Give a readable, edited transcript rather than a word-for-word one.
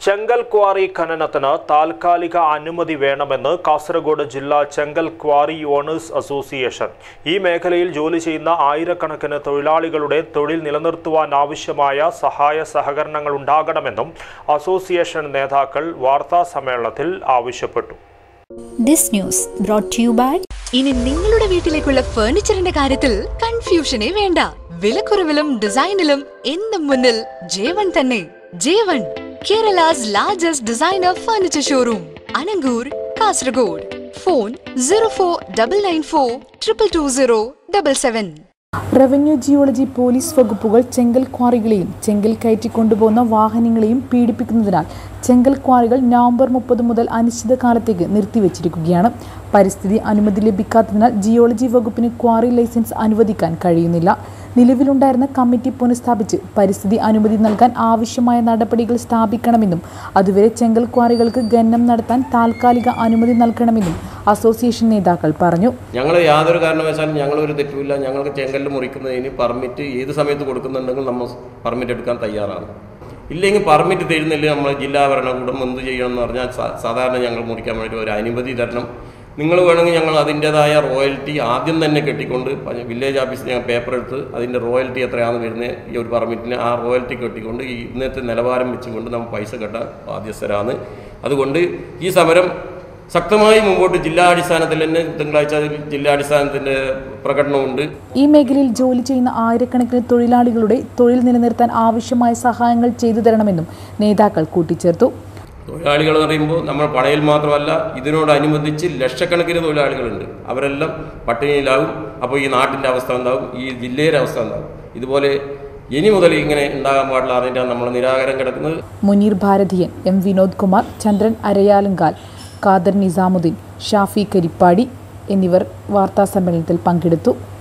ചെങ്കൽ quarry ഖനനത്തിന് താൽക്കാലിക അനുമതി വേണമെന്ന് കാസർഗോഡ് ജില്ലാ ചെങ്കൽ ക്വാറി ഓണേഴ്സ് അസോസിയേഷൻ. ഈ മേഖലയിൽ ജോലി ചെയ്യുന്ന ആയിരക്കണക്കിന് തൊഴിലാളികളുടെ തൊഴിൽ നിലനിർത്തുവാൻ ആവശ്യമായ സഹായ സഹകരണങ്ങൾ ഉണ്ടാകണമെന്നും അസോസിയേഷൻ നേതാക്കൾ വാർത്താ സമ്മേളനത്തിൽ ആവശ്യപ്പെട്ടു. This news brought to you by ഇനി നിങ്ങളുടെ വീട്ടിലേക്കുള്ള ഫർണിച്ചറിന്റെ കാര്യത്തിൽ കൺഫ്യൂഷനേ വേണ്ട. വിലക്കുറവിലും ഡിസൈനിലും എന്നും മുന്നിൽ J1 തന്നെ. J1, Kerala's largest designer furniture showroom. Anangur, Kasaragod. Phone 04994220277. Revenue geology police വകുപ്പുകൾ ചെങ്കൽ ക്വാറികളെയും ചെങ്കൽ കയറ്റിക്കൊണ്ടുപോകുന്ന വാഹനങ്ങളെയും പീഡിപ്പിക്കുന്നതിനാൽ ചെങ്കൽ ക്വാറികൾ നവംബർ 30 മുതൽ അനിശ്ചിതകാലത്തേക്ക് നിർത്തിവച്ചിരിക്കുകയാണ്. പരിസ്ഥിതി അനുമതി ലഭിക്കാത്തതിനാൽ ജിയോളജി വകുപ്പിന് ക്വാറി ലൈസൻസ് അനുവദിക്കാൻ കഴിയുന്നില്ല. നിലവിലുണ്ടായിരുന്ന കമ്മിറ്റി പുനഃസ്ഥാപിച്ച് പരിസ്ഥിതി അനുമതി നൽകാൻ ആവശ്യമായ നടപടികൾ സ്ഥാപിക്കണമെന്നും അതുവരെ ചെങ്കൽ ക്വാറികൾക്ക് ഖനനം നടത്താൻ താൽക്കാലിക അനുമതി നൽകണമെന്നും അസോസിയേഷൻ നേതാക്കൾ പറഞ്ഞു. ഞങ്ങൾ യാതൊരു കാരണവശാലും ഞങ്ങളൊരു തെറ്റുമില്ല. ഞങ്ങൾക്ക് ചെങ്കല്ല് മുറിക്കുന്നതിന് പെർമിറ്റ് ഏത് സമയത്ത് കൊടുക്കുന്നുണ്ടെങ്കിൽ നമ്മൾ പെർമിറ്റ് എടുക്കാൻ തയ്യാറാണ്. ഇല്ലെങ്കിൽ പെർമിറ്റ് തരുന്നില്ല നമ്മൾ ജില്ലാ ഭരണകൂടം എന്ത് ചെയ്യണമെന്ന് പറഞ്ഞാൽ സാധാരണ ഞങ്ങൾ മുറിക്കാൻ വേണ്ടി ഒരു അനുമതി തരണം. നിങ്ങൾ വേണമെങ്കിൽ ഞങ്ങൾ അതിൻ്റേതായ റോയൽറ്റി ആദ്യം തന്നെ കെട്ടിക്കൊണ്ട് വില്ലേജ് ഓഫീസിൽ ഞങ്ങൾ പേപ്പർ എടുത്ത് അതിൻ്റെ റോയൽറ്റി എത്രയാണ് വരുന്നത് ഈ ഒരു പെർമിറ്റിന് ആ റോയൽറ്റി കെട്ടിക്കൊണ്ട് ഈ ഇന്നത്തെ നിലവാരം വെച്ചുകൊണ്ട് നമ്മൾ പൈസ കെട്ടാൻ ബാധ്യസ്ഥരാണ്. അതുകൊണ്ട് ഈ സമരം ശക്തമായി മുമ്പോട്ട് ജില്ലാടിസ്ഥാനത്തിൽ തന്നെ തിങ്കളാഴ്ച ജില്ലാടിസ്ഥാനത്തിൻ്റെ പ്രകടനമുണ്ട്. ഈ മേഖലയിൽ ജോലി ചെയ്യുന്ന ആയിരക്കണക്കിന് തൊഴിലാളികളുടെ തൊഴിൽ നിലനിർത്താൻ ആവശ്യമായ സഹായങ്ങൾ ചെയ്തു തരണമെന്നും നേതാക്കൾ കൂട്ടിച്ചേർത്തു. തൊഴിലാളികൾ എന്ന് പറയുമ്പോൾ നമ്മൾ പണയിൽ മാത്രമല്ല ഇതിനോടനുബന്ധിച്ച് ലക്ഷക്കണക്കിന് തൊഴിലാളികളുണ്ട്. അവരെല്ലാം പട്ടിണിയിലാവും. അപ്പോൾ ഈ നാട്ടിൻ്റെ അവസ്ഥ എന്താവും, ഈ ജില്ലയുടെ അവസ്ഥ എന്താവും. ഇതുപോലെ ഇനി മുതൽ ഇങ്ങനെ ഉണ്ടാകാൻ പാടില്ല. അതിൻ്റെ നമ്മൾ നിരാകരം കിടക്കുന്നത്. മുനീർ ഭാരതിയൻ, എം വിനോദ് കുമാർ, ചന്ദ്രൻ അരയാലങ്കാൽ, ഖാദർ നിസാമുദ്ദീൻ, ഷാഫി കരിപ്പാടി എന്നിവർ വാർത്താസമ്മേളനത്തിൽ പങ്കെടുത്തു.